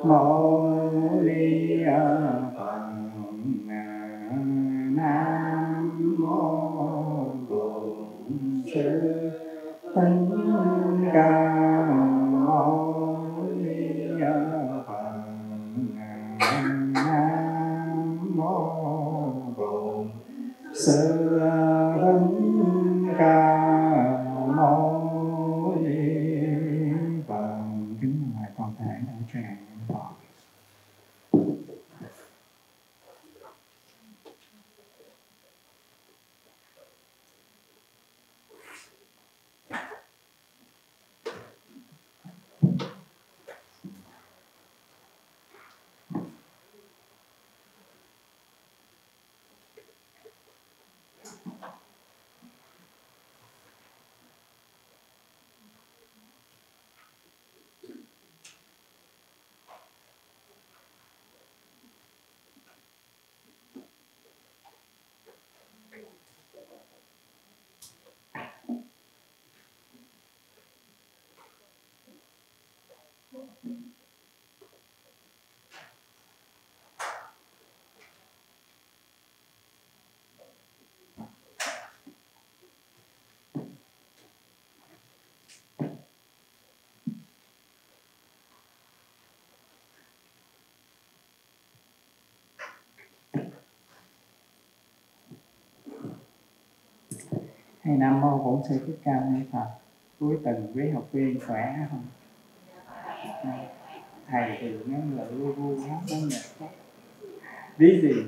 mô ni Phật. Nam mô Bổn Sư Thích Ca Mâu Ni Phật. Nam mô Bổn Sư Thích Ca Mâu Ni Phật. Kính mời toàn thể đạo tràng Phật. Hay Nam mô Bổn Sư Thích Ca Mâu Ni Phật. Cuối tuần quý học viên khỏe không? Thầy thì nó là lu bu hết, nó mệt quá. Biết gì?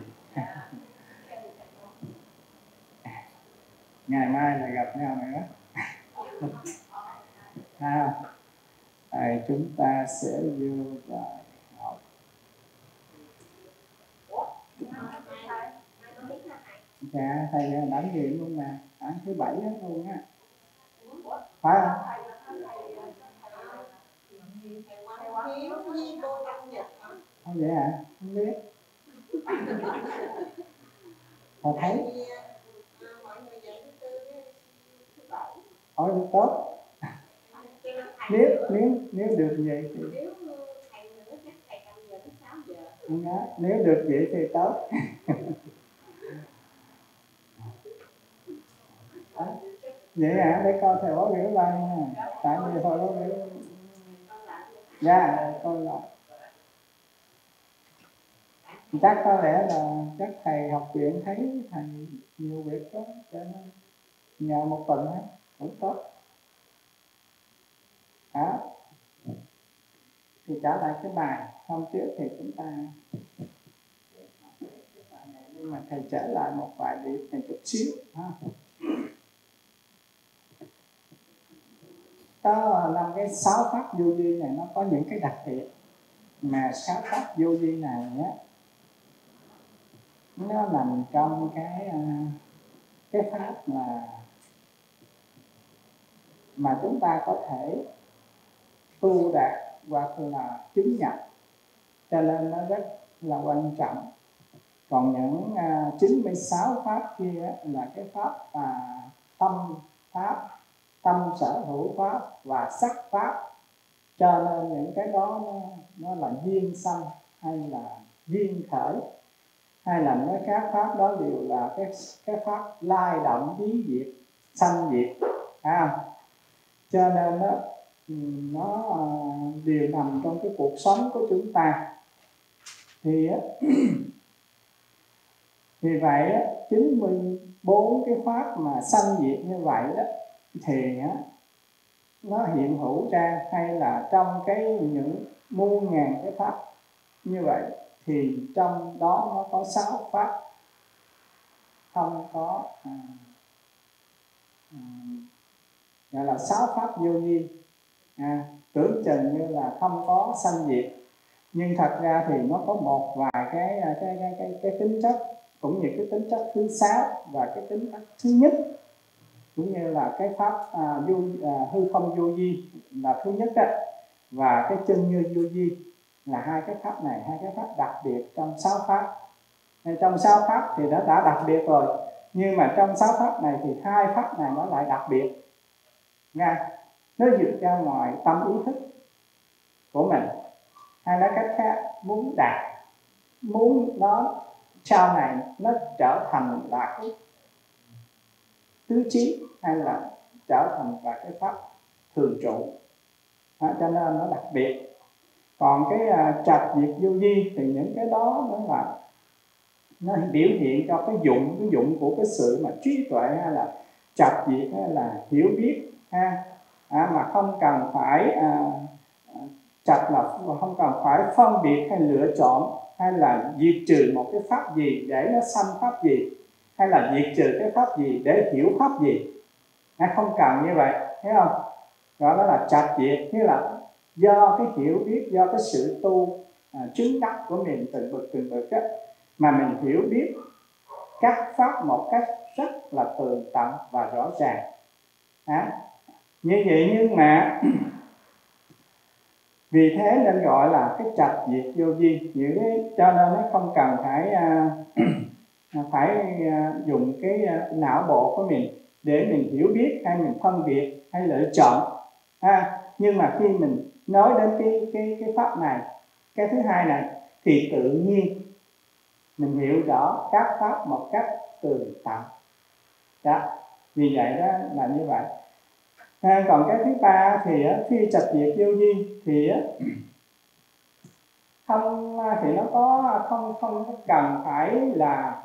Ngày mai là gặp nhau nữa. Chúng ta sẽ vô bài học. Dạ, thầy đảm nhiệm luôn mà. Thứ bảy đó luôn á. Phải không? Không vậy hả? Không biết. Thầy thấy. Tốt. Nếu được vậy thì nếu được vậy thì tốt. Vậy hả? Để coi thầy báo biểu lại nha. Tại vì thôi báo biểu. Dạ, coi lại. Chắc có lẽ là chắc thầy học viện thấy thầy nhiều việc đó, cho nên nhờ một tuần hết cũng tốt. Đó. Thì trả lại cái bài hôm trước thì chúng ta, nhưng mà thầy trở lại một vài điểm này chút xíu ha. Có năm cái 6 pháp vô vi này nó có những cái đặc biệt, mà 6 pháp vô vi này á, nó nằm trong cái pháp mà chúng ta có thể tu đạt hoặc là chứng nhận, cho nên nó rất là quan trọng. Còn những 96 pháp kia là cái pháp tâm pháp, tâm sở hữu pháp và sắc pháp, cho nên những cái đó nó là duyên sanh hay là duyên khởi, hay là nói các pháp đó đều là cái pháp lai động biến diệt, sanh diệt, phải không? Cho nên nó đều nằm trong cái cuộc sống của chúng ta. Thì vì vậy 94 cái pháp mà sanh diệt như vậy đó thì nó hiện hữu ra, hay là trong những muôn ngàn cái pháp như vậy, thì trong đó nó có 6 pháp không có gọi là 6 pháp vô vi. Tưởng chừng như là không có sanh diệt, nhưng thật ra thì nó có một vài cái tính chất, cũng như cái tính chất thứ 6 và cái tính chất thứ nhất, cũng như là cái pháp hư không vô vi là thứ nhất đó, và cái chân như vô vi là hai cái pháp này, hai cái pháp đặc biệt trong 6 pháp. Trong 6 pháp thì đã đặc biệt rồi, nhưng mà trong 6 pháp này thì hai pháp này nó lại đặc biệt nha. Nó vượt ra ngoài tâm ý thức của mình, hay nói cách khác muốn đạt, muốn nó sau này nó trở thành là cái tứ trí hay là trở thành là cái pháp thường trụ. Cho nên nó đặc biệt. Còn cái trạch diệt vô vi thì những cái đó nó biểu hiện cho cái dụng của cái sự mà trí tuệ, hay là trạch diệt, hay là hiểu biết mà không cần phải trạch là không cần phải phân biệt hay lựa chọn, hay là diệt trừ một cái pháp gì để nó sanh pháp gì, hay là diệt trừ cái pháp gì để hiểu pháp gì. Không cần như vậy, thấy không? Đó là trạch diệt, nghĩa là do cái hiểu biết, do cái sự tu chứng đắc của mình từng bậc á, mà mình hiểu biết các pháp một cách rất là tường tận và rõ ràng. Như vậy, nhưng mà vì thế nên gọi là cái trạch diệt vô vi. Cho nên nó không cần phải dùng cái não bộ của mình để mình hiểu biết, hay mình phân biệt, hay lựa chọn. Nhưng mà khi mình nói đến cái pháp này, cái thứ hai này, thì tự nhiên mình hiểu rõ các pháp một cách tường tận. Vì vậy đó là như vậy. Còn cái thứ ba thì khi trạch diệt vô vi thì nó không cần phải là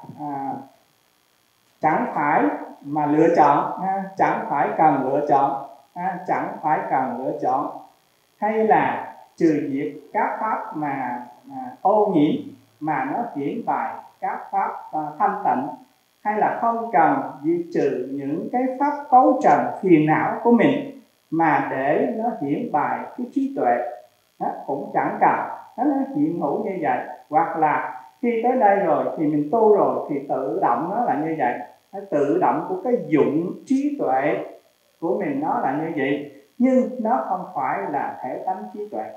chẳng phải mà lựa chọn, chẳng phải cần lựa chọn, chẳng phải cần lựa chọn, hay là trừ diệt các pháp mà ô nhiễm, mà nó hiển bài các pháp thanh tịnh, hay là không cần diệt trừ những cái pháp cấu trần phiền não của mình mà để nó hiển bài cái trí tuệ, cũng chẳng cần. Nó hiện hữu như vậy. Hoặc là khi tới đây rồi thì mình tu rồi thì tự động nó là như vậy. Tự động của cái dụng trí tuệ của mình nó là như vậy, nhưng nó không phải là thể tánh trí tuệ.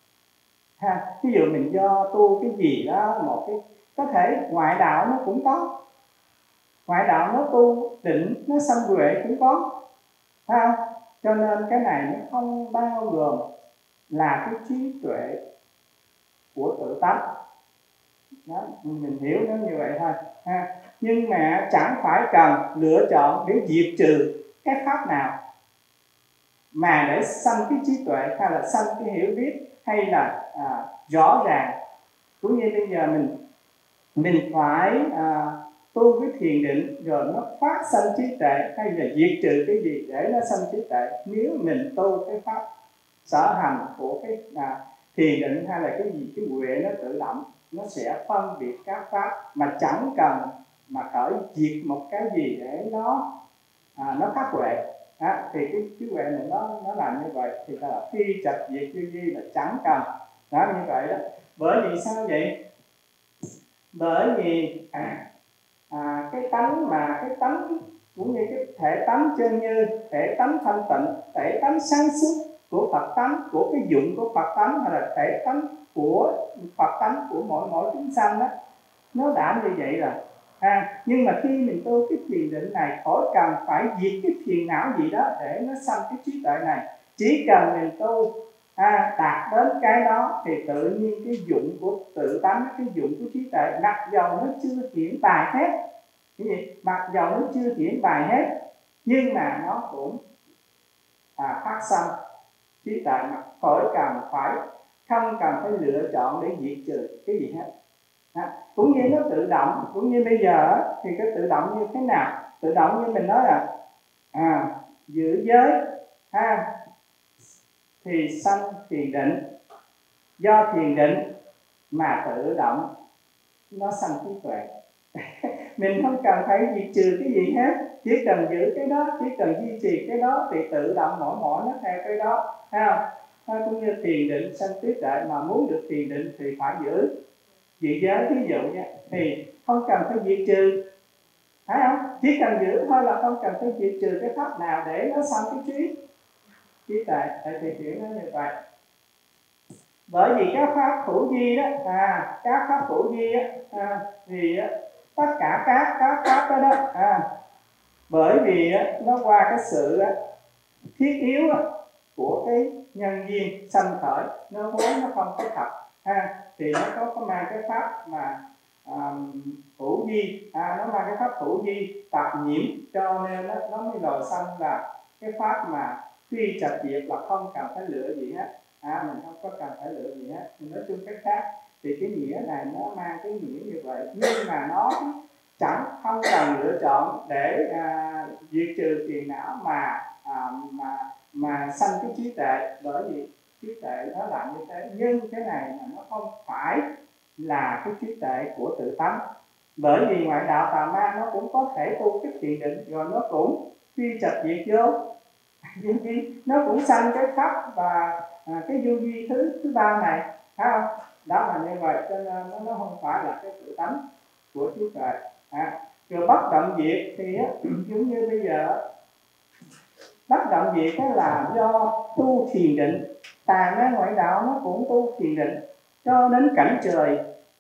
Ví dụ mình do tu cái gì đó, một cái có thể ngoại đạo nó cũng có, ngoại đạo nó tu định, nó sanh huệ cũng có, cho nên cái này nó không bao gồm là cái trí tuệ của tự tánh. Đó, mình hiểu nó như vậy thôi. Nhưng mà chẳng phải cần lựa chọn để diệt trừ cái pháp nào mà để sanh cái trí tuệ, hay là sanh cái hiểu biết, hay là rõ ràng. Cũng như bây giờ mình phải tu cái thiền định rồi nó phát sanh trí tuệ, hay là diệt trừ cái gì để nó sanh trí tuệ. Nếu mình tu cái pháp sở hành của cái thiền định, hay là cái gì, cái huệ nó tự động, nó sẽ phân biệt các pháp mà chẳng cần mà khởi diệt một cái gì để nó phát huệ. Thì cái huệ này nó làm như vậy, thì là phi trạch diệt vô vi là chẳng cần. Đó, như vậy đó. Bởi vì sao vậy? Bởi vì cái tánh cũng như cái thể tánh chân như, thể tánh thanh tịnh, thể tánh sáng suốt của Phật tánh, của cái dụng của Phật tánh, hay là thể tánh của Phật tánh của mỗi chúng sanh đó, nó đã như vậy rồi. Nhưng mà khi mình tu cái thiền định này, khỏi cần phải diệt cái phiền não gì đó để nó sanh cái trí tuệ này. Chỉ cần mình tu đạt đến cái đó thì tự nhiên cái dụng của tự tánh, cái dụng của trí tuệ, mặc dầu nó chưa hiển bài hết, cái gì? Mặc dầu nó chưa hiển bài hết, nhưng mà nó cũng phát sanh trí tuệ, mà khỏi cần phải, không cần phải lựa chọn để diệt trừ cái gì hết. Cũng như nó tự động. Cũng như bây giờ thì cái tự động như thế nào? Tự động như mình nói là giữ giới thì sanh thiền định, do thiền định mà tự động nó sanh trí tuệ. Mình không cần phải diệt trừ cái gì hết, chỉ cần giữ cái đó, chỉ cần duy trì cái đó thì tự động mỗi nó theo cái đó, cũng như thiền định sanh trí tuệ. Mà muốn được thiền định thì phải giữ giới, ví dụ nha, thì không cần phải diệt trừ, phải không? Chỉ cần giữ thôi, là không cần phải diệt trừ cái pháp nào để nó sanh cái trí tuệ. Thì chuyện nó như vậy. Bởi vì các pháp hữu vi đó, các pháp hữu vi thì tất cả các pháp đó bởi vì nó qua cái sự thiết yếu của cái nhân duyên sanh khởi, nó vốn nó không có thật. ha, thì nó có mang cái pháp mà hữu vi, nó mang cái pháp hữu vi tạp nhiễm, cho nên nó mới lòi sanh là cái pháp mà phi trạch diệt, là không cần phải lựa gì hết, mình không có cần phải lựa gì hết. Thì nói chung cách khác thì cái nghĩa này nó mang cái nghĩa như vậy, nhưng mà nó chẳng không cần lựa chọn để diệt trừ phiền não mà sanh cái trí tuệ, bởi vì trí tuệ nó là như thế. Nhưng cái này là nó không phải là cái trí tuệ của tự tánh, bởi vì ngoại đạo tà ma nó cũng có thể tu cái thiền định rồi nó cũng phi trạch diệt vô nó cũng sanh cái pháp và cái vô vi thứ ba này, thấy không? Đó là như vậy, cho nên nó không phải là cái tự tánh của trí tuệ. Rồi bất động diệt thì giống như bây giờ bất động diệt là do tu thiền định. Tà ma ngoại đạo nó cũng tu thiền định cho đến cảnh trời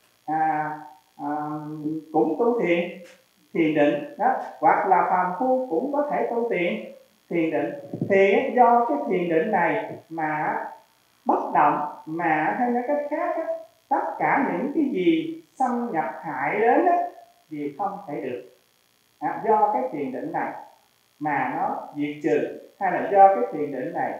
cũng tu thiền định đó, hoặc là phàm phu cũng có thể tu thiền định. Thì do cái thiền định này mà bất động, mà hay nói cách khác tất cả những cái gì xâm nhập hại đến thì không thể được. Do cái thiền định này mà nó diệt trừ, hay là do cái thiền định này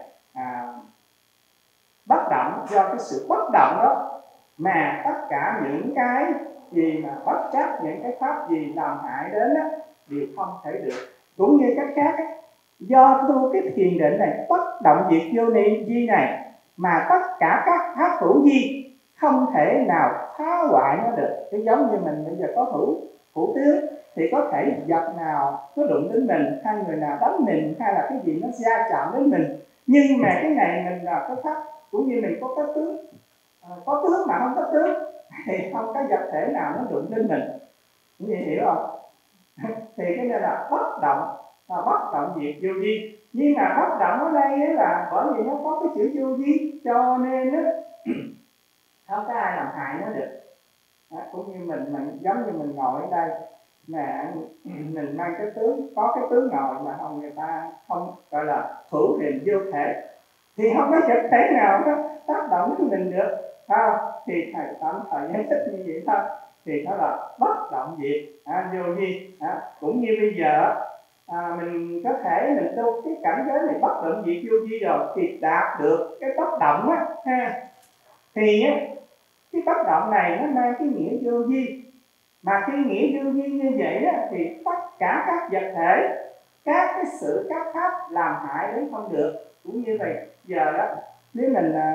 bất động, do cái sự bất động đó mà tất cả những cái gì mà bất chấp, những cái pháp gì làm hại đến đều không thể được. Cũng như cách khác do tu cái thiền định này bất động diệt vô vi này mà tất cả các pháp hữu vi không thể nào phá hoại nó được. Cái giống như mình bây giờ có hữu tướng thì có thể vật nào nó đụng đến mình, hay người nào đánh mình, hay là cái gì nó va chạm đến mình, nhưng mà cái này mình là cái pháp, cũng như mình có tướng, có tướng mà không có tướng thì không có vật thể nào nó đụng đến mình, như vậy hiểu không? Thì cái này là bất động, bất động diệt vô vi. Nhưng mà bất động ở đây là bởi vì nó có cái chữ vô vi, cho nên không có ai làm hại nó được. Cũng như mình giống như mình ngồi ở đây mà mình mang cái tướng, có cái tướng ngồi mà không, người ta không gọi là hữu hình vô thể thì không có vật thể nào nó tác động đến mình được, thì thầy tạm thời giải thích như vậy thôi. Thì nó là bất động diệt vô vi. Cũng như bây giờ mình có thể mình tu cái cảnh giới này bất động diệt vô vi rồi thì đạt được cái bất động thì cái bất động này nó mang cái nghĩa vô vi. Mà cái nghĩa vô vi như vậy thì tất cả các vật thể, các cái sự các pháp làm hại đến không được. Cũng như vậy, giờ đó nếu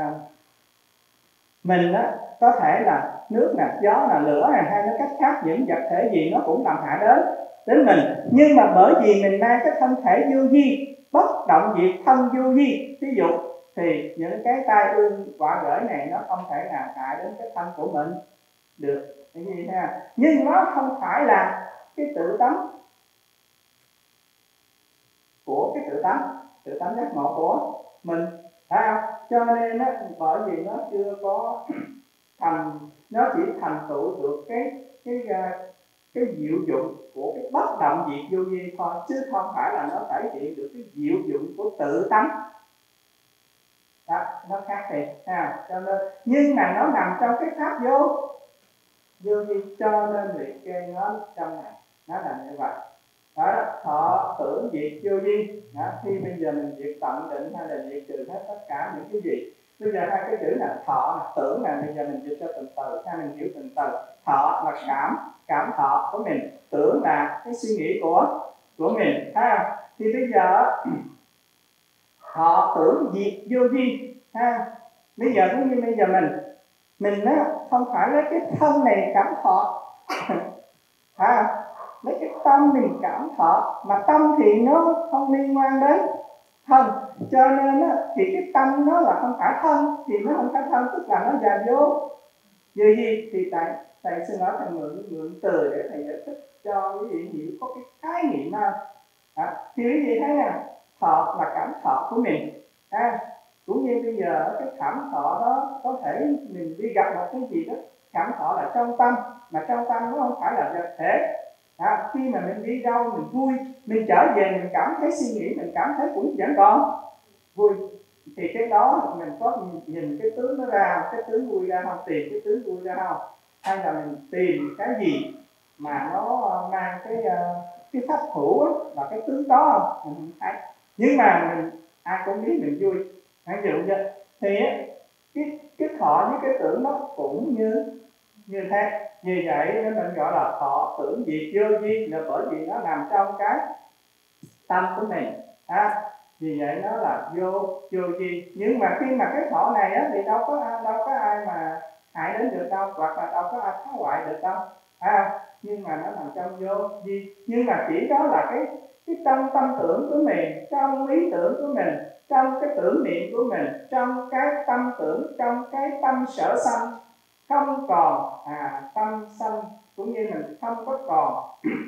mình có thể là nước nè, gió là lửa này, hay nói cách khác những vật thể gì nó cũng làm hại đến mình, nhưng mà bởi vì mình mang cái thân thể vô vi, bất động diệt thân vô vi, ví dụ thì những cái tai ương quả gởi này nó không thể nào hại đến cái thân của mình được, cái gì ha. Nhưng nó không phải là cái tự tánh của cái tự tánh giác ngộ của mình, phải không? Cho nên bởi vì nó chưa có thành, nó chỉ thành tựu được cái diệu dụng của cái bất động diệt vô vi thôi, chứ không phải là nó thể hiện được cái diệu dụng của tự tánh. Đó, nó khác thì cho nên, nhưng mà nó nằm trong cái pháp vô vi, cho nên liệt kê nó trong này, nó là như vậy. Đó, thọ tưởng diệt vô vi. Khi bây giờ mình diệt tận định hay là diệt trừ hết tất cả những cái gì. Bây giờ hai cái chữ là thọ, tưởng là bây giờ mình dịch cho từng từ, hay mình hiểu từng từ. Thọ là cảm thọ của mình, tưởng là cái suy nghĩ của mình, thì bây giờ thọ tưởng diệt vô vi, bây giờ cũng như bây giờ mình không phải lấy cái thân này cảm thọ lấy cái tâm mình cảm thọ, mà tâm thì nó không liên quan đến thân, cho nên thì cái tâm nó là không phải thân, thì nó không phải thân, tức là nó già vô gì. Thì thầy xin nói thầy mượn từ để thầy giải thích cho quý vị hiểu có cái khái niệm thì quý vị thấy nè, thọ là cảm thọ của mình, cũng như bây giờ cái cảm thọ đó có thể mình đi gặp một cái gì đó, cảm thọ là trong tâm, mà trong tâm nó không phải là vật thể. Khi mà mình đi đâu mình vui, mình trở về mình cảm thấy suy nghĩ, mình cảm thấy cũng vẫn còn vui, thì cái đó mình có nhìn cái tướng nó ra, cái tướng vui ra không, tìm cái tướng vui ra không, hay là mình tìm cái gì mà nó mang cái pháp hữu á, là cái tướng đó không, mình không thấy. Nhưng mà mình ai cũng biết mình vui, ví dụ như thì cái thọ với cái tưởng nó cũng như thế. Như vậy nên mình gọi là thọ tưởng diệt vô vi, là bởi vì nó nằm trong cái tâm của mình. Vì vậy nó là vô vi. Nhưng mà khi mà cái thọ này á, thì đâu có ai mà hại đến được đâu, hoặc là đâu có ai phá hoại được đâu. Nhưng mà nó nằm trong vô vi. Nhưng mà chỉ đó là cái trong tâm tưởng của mình, trong ý tưởng của mình, trong cái tưởng niệm của mình, trong cái tâm tưởng, trong cái tâm sở sanh không còn tâm sanh, cũng như mình không có còn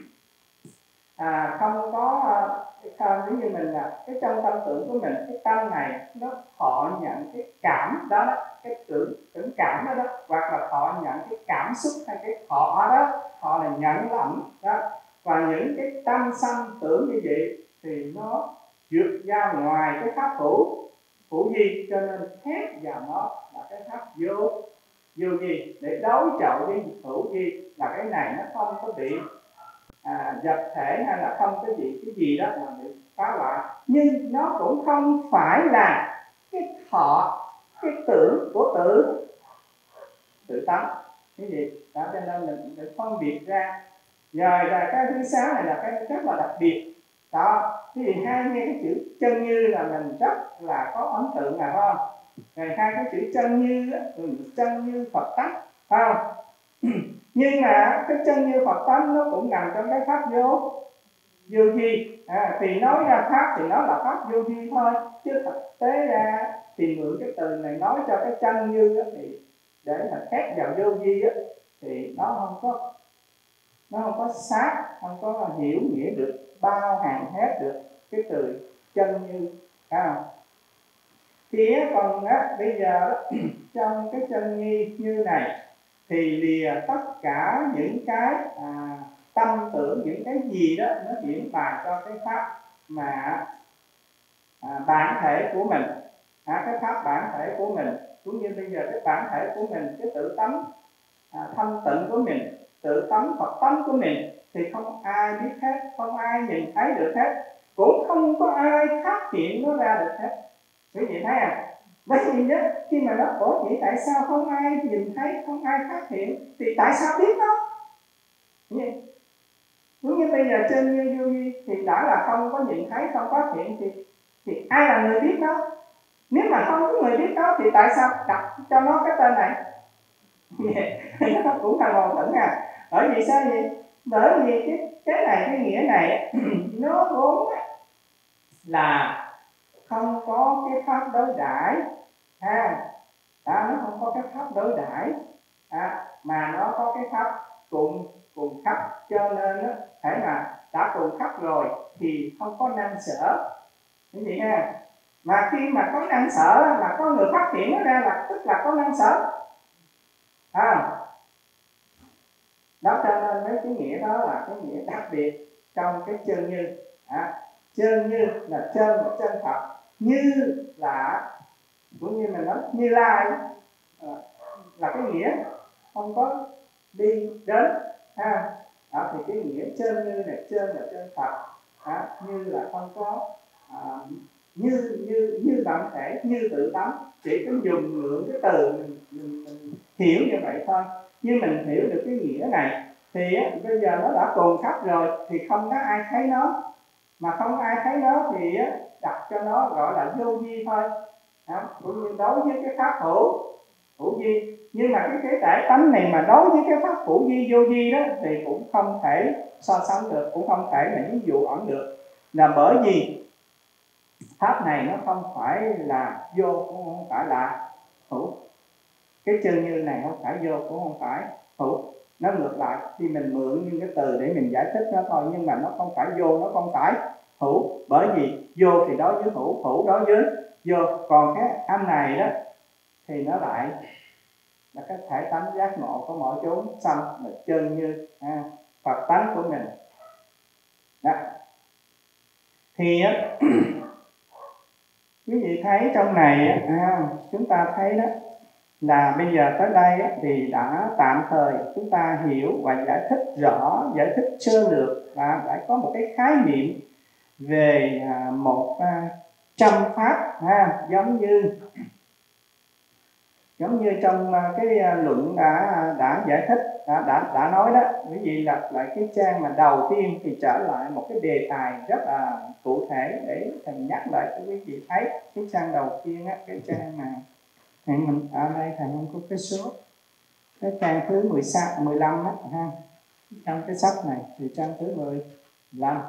không có giống như mình là cái trong tâm tưởng của mình, cái tâm này nó thọ nhận cái cảm đó, cái tưởng cảm đó, hoặc là thọ nhận cái cảm xúc, hay cái thọ đó, thọ là nhận lầm đó. Và những cái tâm sanh tưởng như vậy thì nó vượt ra ngoài cái pháp hữu vi, cho nên thét vào nó là cái pháp vô vi, để đối chọi với hữu vi, là cái này nó không có bị vật thể hay là không cái gì đó là bị phá hoại. Nhưng nó cũng không phải là cái thọ, cái tưởng của tự tánh cái gì đó, cho nên mình phân biệt ra. Rồi là cái thứ sáu này là cái rất là đặc biệt đó. Ví dụ hai nghe cái chữ chân như là mình rất là có ấn tượng, là phải không? Rồi hai cái chữ chân như chân như Phật tánh, phải không? Nhưng mà cái chân như Phật tánh nó cũng nằm trong cái pháp vô vi. Thì nói ra pháp thì nó là pháp vô vi thôi, chứ thực tế ra thì mượn cái từ này nói cho cái chân như đó, thì để mà xét vào vô vi á, thì nó không có sát, không có hiểu nghĩa được, bao hàm hết được cái từ chân như. Thì còn bây giờ trong cái chân như này thì lìa tất cả những cái tâm tưởng, những cái gì đó nó diễn bài cho cái pháp mà bản thể của mình, cái pháp bản thể của mình, cũng như bây giờ cái bản thể của mình, cái tự tánh thanh tịnh của mình, tự tánh Phật tánh của mình, thì không ai biết hết, không ai nhìn thấy được hết, cũng không có ai phát hiện nó ra được hết. Quý vị thấy bởi vì đó, khi mà nó khổ chỉ tại sao không ai nhìn thấy, không ai phát hiện, thì tại sao biết nó? Đúng như bây giờ trên như vô vi thì đã là không có nhìn thấy, không phát hiện, thì ai là người biết nó? Nếu mà không có người biết nó thì tại sao đặt cho nó cái tên này? Nó cũng là mâu thuẫn Bởi vì sao vậy? Bởi vì cái này, cái nghĩa này nó vốn là không có cái pháp đối đãi, nó không có cái pháp đối đãi, mà nó có cái pháp cùng khắp, cho nên thể mà đã cùng khắp rồi thì không có năng sở, cái gì ha. Mà khi mà có năng sở là có người phát hiện nó ra, là tức là có năng sở. Đó, cho nên mấy cái nghĩa đó là cái nghĩa đặc biệt trong cái chân như. Chân như là chân Phật, như là cũng như mình nói Như Lai, là cái nghĩa không có đi đến. Thì cái nghĩa chân như này, chân là chân Phật, như là không có như bản thể, như tự tánh. Chỉ có dùng mượn cái từ mình hiểu như vậy thôi. Nhưng mình hiểu được cái nghĩa này thì bây giờ nó đã cùng khắp rồi thì không có ai thấy nó. Mà không ai thấy nó thì đặt cho nó gọi là vô vi thôi. Cũng như đối với cái pháp hữu vi. Nhưng mà cái thể tánh này mà đối với cái pháp hữu vi vô vi đó thì cũng không thể so sánh được, cũng không thể là ví dụ ẩn được, là bởi vì pháp này nó không phải là vô, cũng không phải là hữu. Cái chân như này không phải vô, cũng không phải hữu. Nó ngược lại, khi mình mượn những cái từ để mình giải thích nó thôi, nhưng mà nó không phải vô, nó không phải hữu. Bởi vì vô thì đối với hữu, hữu đối với vô. Còn cái âm này đó thì nó lại là cái thể tánh giác ngộ của mọi chúng sanh, là chân như Phật tánh của mình đó. Thì quý vị thấy trong này chúng ta thấy đó là bây giờ tới đây thì đã tạm thời chúng ta hiểu và giải thích rõ, giải thích sơ lược và đã có một cái khái niệm về một trăm pháp giống như trong cái luận đã giải thích, đã nói đó. Quý vị lật lại cái trang mà đầu tiên thì trở lại một cái đề tài rất là cụ thể để thầy nhắc lại cho quý vị thấy. Cái trang đầu tiên á, cái trang mà mình ở đây thầy không có cái số, cái trang thứ 15 á ha, trong cái sách này thì trang thứ 15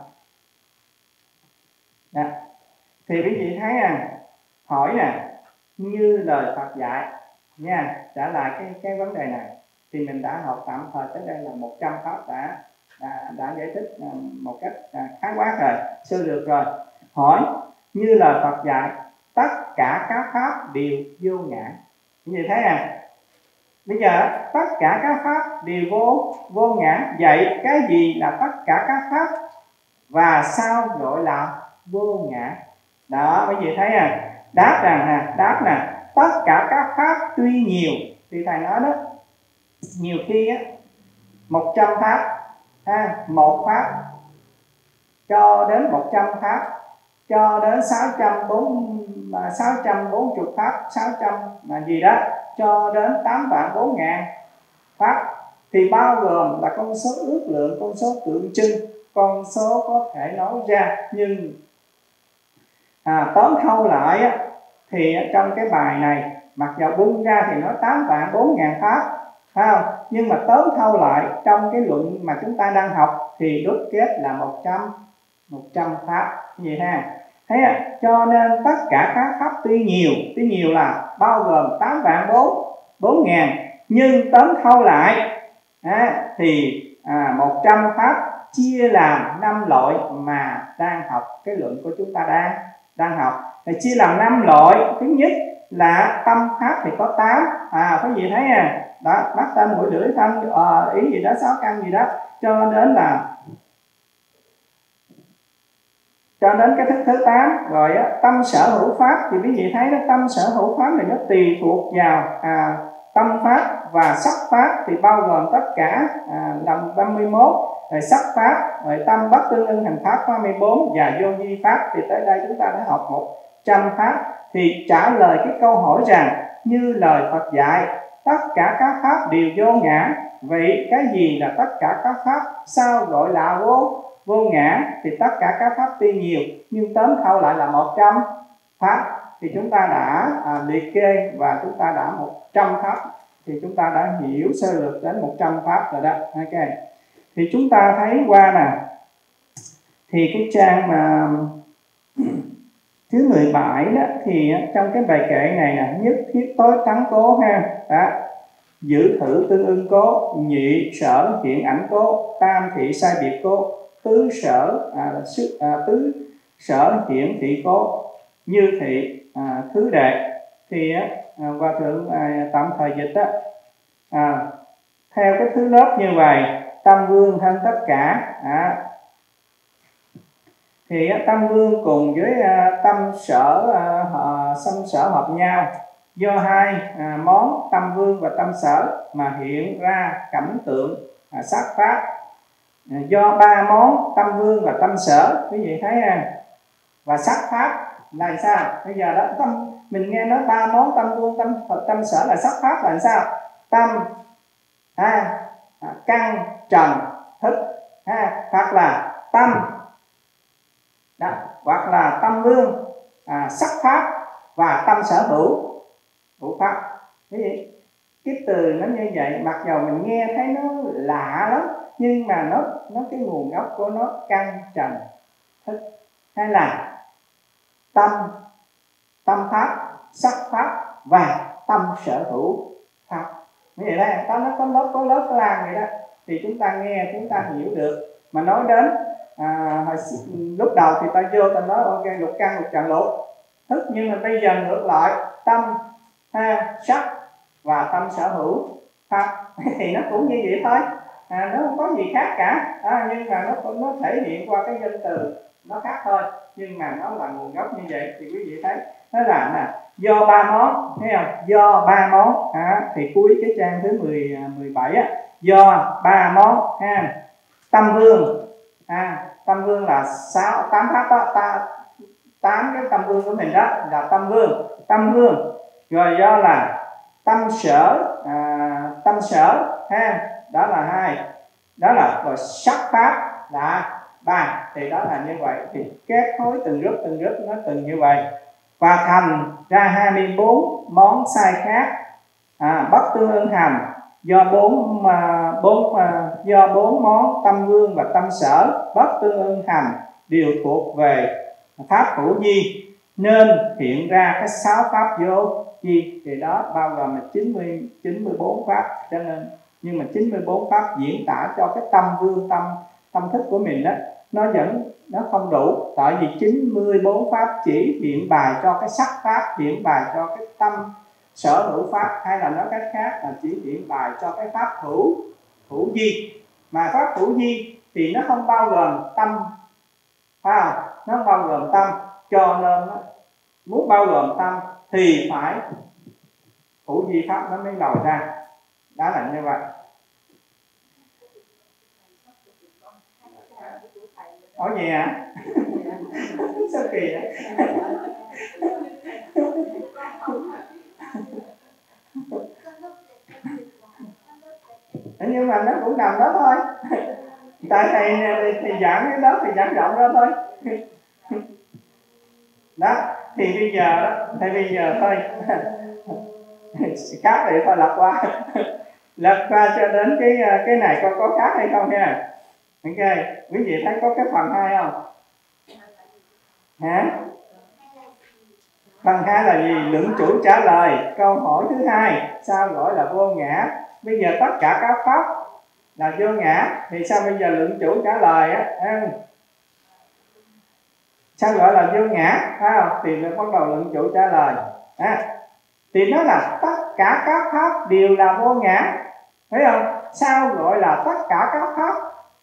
đó. Thì quý vị thấy hỏi nè, như lời Phật dạy nha, trả lại cái vấn đề này thì mình đã học tạm thời tới đây là 100 pháp đã giải thích một cách khái quát rồi, sơ lược rồi. Hỏi như lời Phật dạy, tất cả các pháp đều vô ngã. Như vậy thấy bây giờ tất cả các pháp đều vô ngã. Vậy cái gì là tất cả các pháp và sao gọi là vô ngã? Đó, quý vị thấy đáp rằng tất cả các pháp tuy nhiều, thì thầy nói đó, nhiều khi 100 pháp một pháp cho đến 100 pháp cho đến 640 pháp, 600 là gì đó cho đến 8.400.000 pháp, thì bao gồm là con số ước lượng, con số tượng trưng, con số có thể nói ra. Nhưng tóm thâu lại thì trong cái bài này mặc dầu bung ra thì nói 8.400.000 pháp, phải không? Nhưng mà tóm thâu lại trong cái luận mà chúng ta đang học thì đúc kết là 100 pháp như vậy ha. Thế cho nên tất cả các pháp tuy nhiều là bao gồm 8.400.000, nhưng tóm thâu lại thì 100 pháp chia làm 5 loại mà đang học cái luận của chúng ta đang học. Thì chia làm 5 loại. Thứ nhất là tâm pháp thì có 8. Quý vị thấy đó, mắt tâm mũi lưỡi thân ý gì đó, 6 căn gì đó, cho đến cái thức thứ 8. Rồi tâm sở hữu pháp thì quý vị thấy đó, tâm sở hữu pháp này nó tùy thuộc vào tâm pháp và sắc pháp, thì bao gồm tất cả là 51. Rồi sắc pháp, rồi tâm bất tương ưng hành pháp 34 và vô vi pháp. Thì tới đây chúng ta đã học 100 pháp. Thì trả lời cái câu hỏi rằng như lời Phật dạy, tất cả các pháp đều vô ngã. Vậy cái gì là tất cả các pháp? Sao gọi là vô ngã? Thì tất cả các pháp tuy nhiều nhưng tóm thâu lại là 100 pháp. Thì chúng ta đã liệt kê và chúng ta đã 100 pháp, thì chúng ta đã hiểu sơ lược đến 100 pháp rồi đó. Ok, thì chúng ta thấy qua thì cái trang mà thứ 17 đó, thì trong cái bài kệ này nhất thiết tối thắng cố đó, giữ thử tương ưng cố, nhị sở hiện ảnh cố, tam thị sai biệt cố, tứ sở hiện thị cố, như thị thứ đệ. Thì hòa thượng tạm thời dịch đó, theo cái thứ lớp như vậy: tâm vương thân tất cả. Thì tâm vương cùng với tâm sở hợp nhau, do hai món tâm vương và tâm sở mà hiện ra cảnh tượng sắc pháp. Do ba món tâm vương và tâm sở, quý vị thấy và sắc pháp là sao? Bây giờ đó mình nghe nói ba món tâm vương, tâm sở là sắc pháp là sao? Tâm căn trần thức hoặc là tâm đó, hoặc là tâm vương sắc pháp và tâm sở hữu pháp. Cái từ nó như vậy, mặc dù mình nghe thấy nó lạ lắm, nhưng mà nó cái nguồn gốc của nó căn trần thức, hay là tâm pháp, sắc pháp và tâm sở hữu pháp. Như vậy đây, nó có lớp có lan vậy đó, thì chúng ta nghe chúng ta hiểu được. Mà nói đến lúc đầu thì ta vô ta nói ok lục căn lục trần lục thức, nhưng mà bây giờ ngược lại tâm sắc và tâm sở hữu pháp thì nó cũng như vậy thôi, nó không có gì khác cả, nhưng mà nó thể hiện qua cái danh từ nó khác thôi, nhưng mà nó là nguồn gốc như vậy. Thì quý vị thấy Nó là do 3 món, thấy không? Do 3 món thì cuối cái trang thứ 17 á, do 3 món ha. Tâm vương tâm vương là 8 pháp đó, 8 cái tâm vương của mình đó là tâm vương. Rồi do là tâm sở ha, đó là 2. Đó là rồi sắc pháp là 3. Thì đó là như vậy, thì kết nối từng group nó từng như vậy, và thành ra 24 món sai khác bất tương ưng hành, do 4 món tâm vương và tâm sở bất tương ưng hành đều thuộc về pháp hữu vi, nên hiện ra cái 6 pháp vô vi. Thì đó bao gồm là 94 pháp, cho nên nhưng mà 94 pháp diễn tả cho cái tâm vương, tâm thức của mình đó, nó không đủ, tại vì 94 pháp chỉ hiện bài cho cái sắc pháp, hiện bài cho cái tâm sở hữu pháp, hay là nói cách khác là chỉ hiện bài cho cái pháp hữu vi. Mà pháp hữu vi thì nó không bao gồm tâm, phải không? Nó không bao gồm tâm, cho nên muốn bao gồm tâm thì phải hữu vi pháp nó mới lòi ra. Đó là như vậy. Hỏi gì hả? Sao kỳ vậy? Nhưng mà nó cũng nằm đó thôi. Tại thầy giảng cái đó thì giảng rộng ra thôi. Đó, thì bây giờ thôi cắt thì thôi lật qua cho đến cái này coi có khác hay không nha. Ok, quý vị thấy có cái phần 2 không? Hả? Phần 2 là gì? Luận chủ trả lời câu hỏi thứ 2, sao gọi là vô ngã? Bây giờ tất cả các pháp là vô ngã, thì sao bây giờ luận chủ trả lời sao gọi là vô ngã, phải không? Thì mới bắt đầu luận chủ trả lời thì nó là tất cả các pháp đều là vô ngã, thấy không? Sao gọi là tất cả các pháp?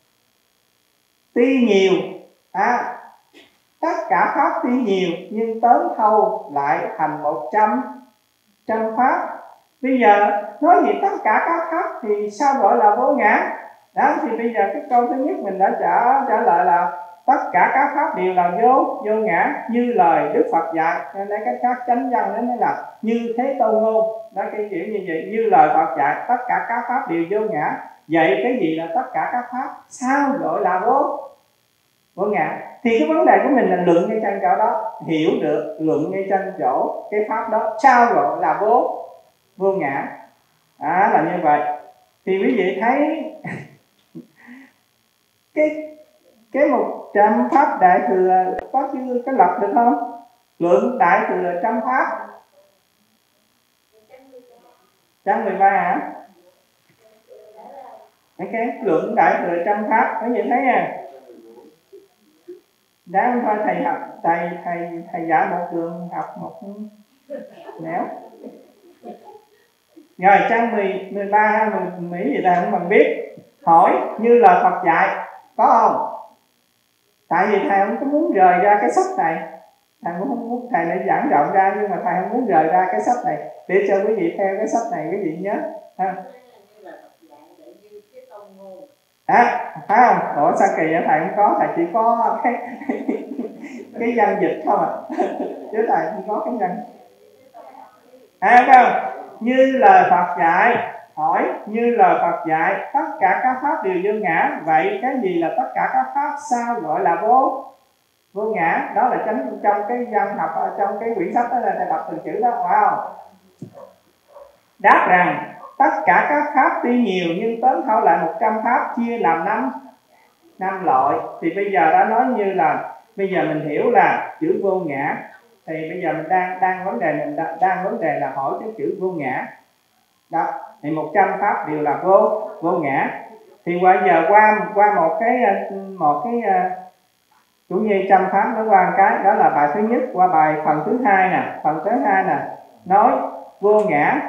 Tuy nhiều tất cả pháp tuy nhiều nhưng tóm thâu lại thành 100 pháp. Bây giờ nói gì tất cả các pháp thì sao gọi là vô ngã? Đó, thì bây giờ cái câu thứ nhất mình đã trả lời là tất cả các pháp đều là vô ngã, như lời Đức Phật dạy. Nên đây cái khác chánh văn đó mới là như thế Tôn Ngôn. Đó, cái kiểu như vậy, như lời Phật dạy tất cả các pháp đều vô ngã. Vậy cái gì là tất cả các pháp? Sao gọi là vô ngã? Thì cái vấn đề của mình là luận ngay trên chỗ đó, hiểu được luận ngay trên chỗ cái pháp đó sao gọi là vô ngã. Là như vậy. Thì quý vị thấy cái 100 pháp đại thừa có chưa, cái lập được không? Luận đại thừa 100 pháp 113 hả? Cái luận đại thừa 100 pháp, quý vị thấy nha. Đáng thôi thầy học, thầy dạy một đường học một nẻo. Rồi trang 13 hay 10 gì ta không bằng biết. Hỏi như là Phật dạy có không? Tại vì thầy không có muốn rời ra cái sách này, thầy không muốn, thầy lại giảng rộng ra, nhưng mà thầy không muốn rời ra cái sách này để cho quý vị theo cái sách này, quý vị nhớ ha. Phải không? Ủa sao kỳ vậy? Thầy không có, thầy chỉ có cái văn dịch không chứ thầy không có cái văn. Phải không? Như lời Phật dạy. Hỏi như lời Phật dạy tất cả các pháp đều vô ngã. Vậy cái gì là tất cả các pháp? Sao gọi là vô ngã? Đó là trong cái văn học, trong cái quyển sách đó là thầy đọc từng chữ đó, phải không? Đáp rằng tất cả các pháp tuy nhiều nhưng tóm thâu lại 100 pháp chia làm 5 loại. Thì bây giờ đã nói như là bây giờ mình hiểu là chữ vô ngã, thì bây giờ mình đang vấn đề là hỏi cái chữ vô ngã đó. Thì 100 pháp đều là vô ngã. Thì bây giờ qua một cái cũng như 100 pháp nó qua một cái, đó là bài thứ nhất. Qua bài phần thứ 2 nè, nói vô ngã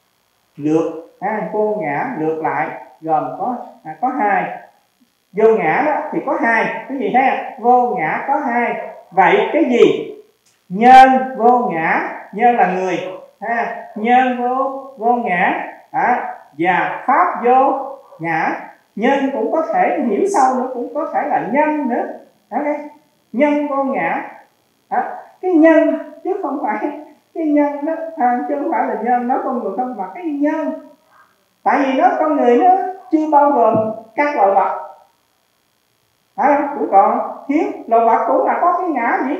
vô ngã lược lại gồm có 2. Vô ngã đó thì có 2, cái gì thế? Vô ngã có 2. Vậy cái gì nhân vô ngã, nhân là người ha, nhân vô ngã và pháp vô ngã. Nhân cũng có thể hiểu sâu nữa, cũng có thể là nhân nữa. Okay. Nhân vô ngã cái nhân chứ không phải cái nhân đó chứ không phải là nhân nó con người không, mà cái nhân, tại vì nó con người nó chưa bao gồm các loài vật, cũng còn thiếu loài vật cũng là có cái ngã gì,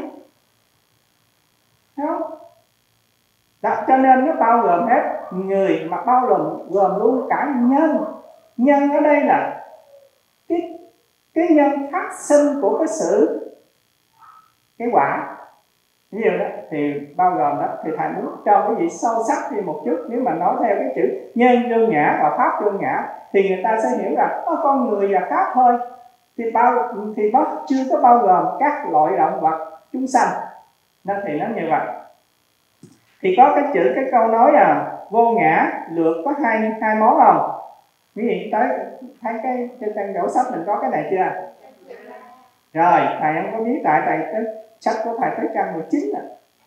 thấy không? Đó, cho nên nó bao gồm hết người, mà bao gồm luôn cả nhân. Nhân ở đây là cái nhân phát sinh của cái sự cái quả. Ví dụ đó thì bao gồm đó, thì thầy muốn cho cái gì sâu sắc thêm một chút. Nếu mà nói theo cái chữ nhân vô ngã và pháp vô ngã thì người ta sẽ hiểu là con người và pháp thôi, thì nó chưa có bao gồm các loại động vật chúng sanh, nên thì nó như vậy. Thì có cái câu nói vô ngã lược có hai món không? Quý vị tới thấy cái trên trang gỗ sách mình có cái này chưa? Rồi thầy không có biết, tại cái sách của thầy tới trang 19 rồi.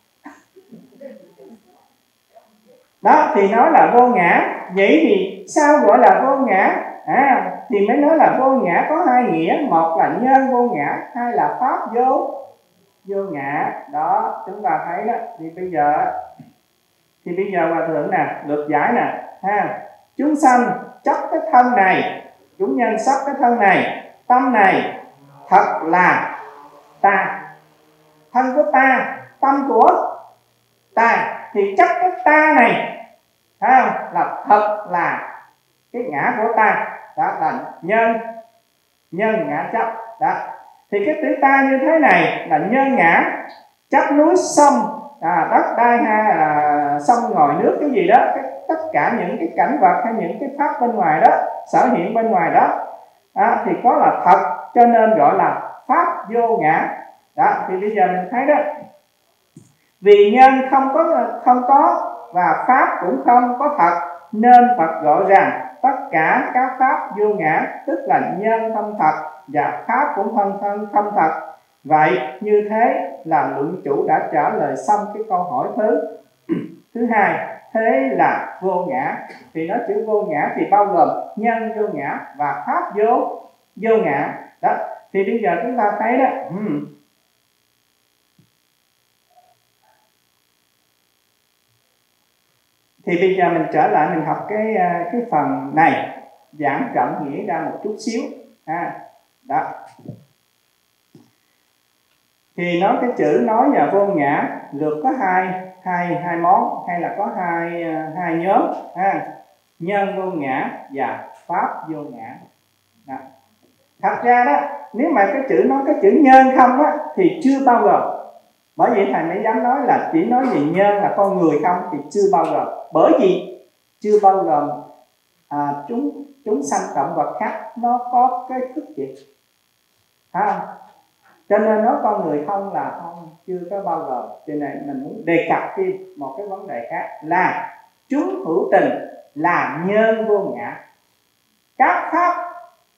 Đó thì nói là vô ngã. Vậy thì sao gọi là vô ngã? Thì mới nói là vô ngã có hai nghĩa, một là nhân vô ngã, hai là pháp vô ngã. Đó chúng ta thấy đó. Thì bây giờ hòa thượng nè, lược giải nè chúng sanh chấp cái thân này, chúng nhân chấp cái thân này, tâm này thật là ta, thân của ta, tâm của ta, thì chấp cái ta này là thật là cái ngã của ta. Đó là nhân ngã chấp. Đó thì cái chữ ta như thế này là nhân ngã, chấp núi sông đất đai hay là sông ngòi nước cái gì đó, tất cả những cái cảnh vật hay những cái pháp bên ngoài đó, sở hiện bên ngoài đó, thì có là thật, cho nên gọi là pháp vô ngã. Đó thì bây giờ mình thấy đó, vì nhân không có và pháp cũng không có thật, nên Phật gọi rằng tất cả các pháp vô ngã, tức là nhân không thật và pháp cũng không thật. Vậy như thế là luận chủ đã trả lời xong cái câu hỏi thứ hai. Thế là vô ngã. Thì nói chữ vô ngã thì bao gồm nhân vô ngã và pháp vô ngã. Đó thì bây giờ chúng ta thấy đó, thì bây giờ mình trở lại mình học cái phần này, giảng rộng nghĩa ra một chút xíu đó. Thì nói cái chữ nói và vô ngã lược có hai món, hay là có hai nhóm nhân vô ngã và pháp vô ngã. Đó. Thật ra đó, nếu mà cái chữ nói cái chữ nhân không thì chưa bao gồm. Bởi vậy thầy mới dám nói là chỉ nói về nhân là con người không thì chưa bao gồm. Bởi vì chưa bao gồm chúng sanh động vật khác nó có cái thức gì, cho nên nói con người không là không, chưa có bao gồm. Cho nên mình muốn đề cập thêm một cái vấn đề khác là chúng hữu tình là nhân vô ngã. Các pháp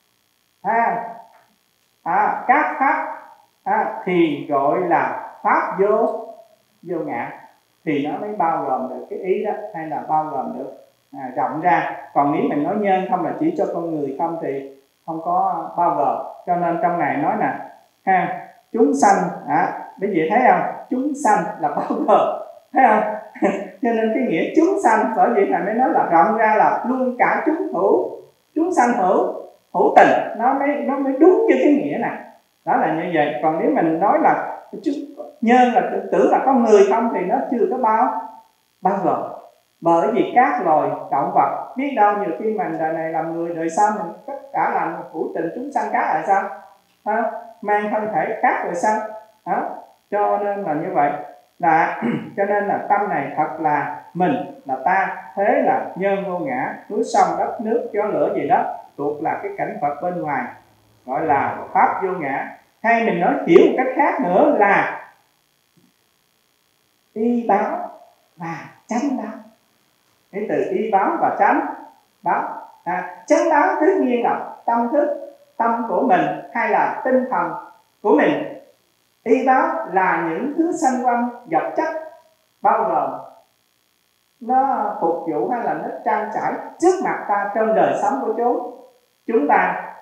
các pháp thì gọi là pháp vô ngã, thì nó mới bao gồm được cái ý đó, hay là bao gồm được rộng ra. Còn nếu mình nói nhân không là chỉ cho con người không thì không có bao gồm. Cho nên trong này nói nè chúng sanh, quý vị thấy không, chúng sanh là bao gồm, thấy không? Cho nên cái nghĩa chúng sanh, bởi vì thầy mới nói là rộng ra là luôn cả chúng sanh hữu tình, nó mới đúng như cái nghĩa này. Đó là như vậy. Còn nếu mình nói là nhân là tưởng là có người không thì nó chưa có bao gồm. Bởi vì các loài động vật, biết đâu nhiều khi mình đời này làm người, đời sau mình tất cả làm hữu tình chúng sanh khác là sao? Mang thân thể khác rồi sao? Cho nên là như vậy là cho nên là tâm này thật là mình, là ta. Thế là nhân vô ngã, núi sông đất nước gió lửa gì đó thuộc là cái cảnh vật bên ngoài, gọi là pháp vô ngã. Hay mình nói hiểu một cách khác nữa là y báo và chánh báo. Cái từ y báo và chánh báo, chánh báo tất nhiên là tâm thức, tâm của mình hay là tinh thần của mình Y báo là những thứ sanh quanh vật chất, bao gồm nó phục vụ hay là nó trang trải trước mặt ta trong đời sống của chúng ta.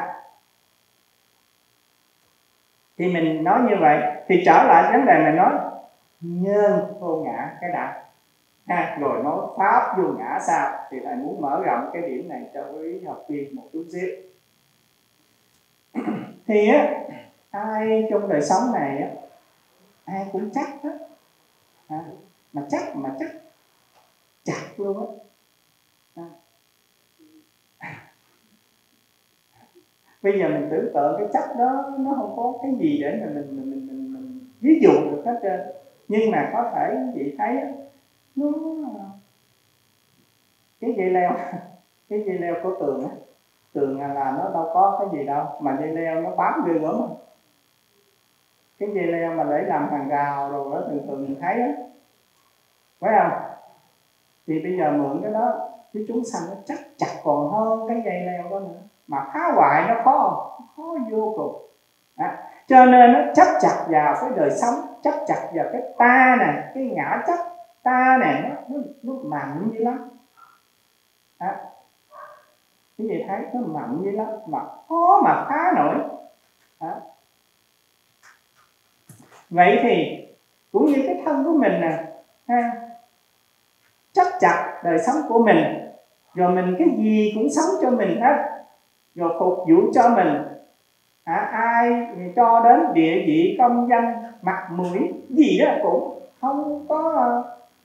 Thì mình nói như vậy. Thì trở lại vấn đề mình nói nhân vô ngã cái đã, rồi nói pháp vô ngã sao, thì thầy muốn mở rộng cái điểm này cho quý học viên một chút xíu. Thì ai trong đời sống này ai cũng chắc hết, mà chắc chặt luôn á. Bây giờ mình tưởng tượng cái chấp đó nó không có cái gì để mà mình ví dụ được hết trơn, nhưng mà có thể quý vị thấy nó cái dây leo của tường là nó đâu có cái gì đâu, mà dây leo nó bám ghê lắm. Cái dây leo mà để làm hàng rào rồi đó, thường mình thấy đó, phải không? Thì bây giờ mượn cái đó chứ chúng sanh nó chắc chặt còn hơn cái dây leo đó nữa, mà phá hoại nó khó vô cùng. Cho nên nó chấp chặt vào cái đời sống, chấp chặt vào cái ta này, cái ngã chấp ta này nó mạnh dữ lắm. Cái gì thấy nó mạnh dữ lắm, mà khó mà phá nổi. Vậy thì cũng như cái thân của mình nè, chấp chặt đời sống của mình, rồi mình cái gì cũng sống cho mình hết, rồi phục vụ cho mình. Ai cho đến địa vị công danh mặt mũi gì đó cũng không có